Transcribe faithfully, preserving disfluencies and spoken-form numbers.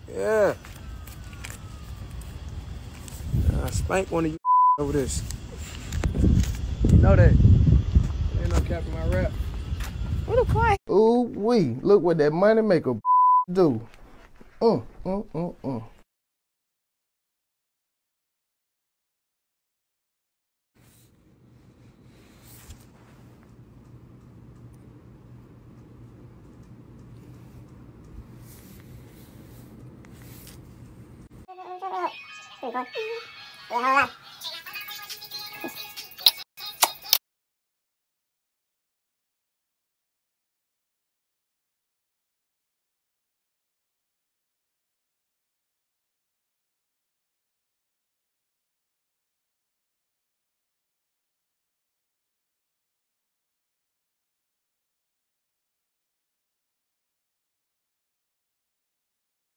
Yeah. I spank one of you over this. You know that. Ain't no cap in my rap. What a quiet. Ooh wee. Look what that money maker do. Mm, mm, mm, mm. Yeah, hold on.